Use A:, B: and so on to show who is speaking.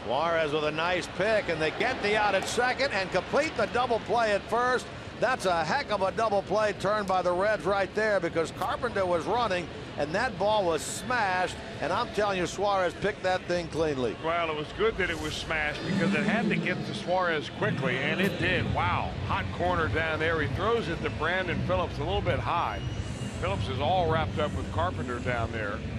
A: Suarez with a nice pick, and they get the out at second and complete the double play at first. That's a heck of a double play turn by the Reds right there, because Carpenter was running and that ball was smashed, and I'm telling you, Suarez picked that thing cleanly.
B: Well, it was good that it was smashed because it had to get to Suarez quickly, and it did. Wow, hot corner down there. He throws it to Brandon Phillips a little bit high. Phillips is all wrapped up with Carpenter down there.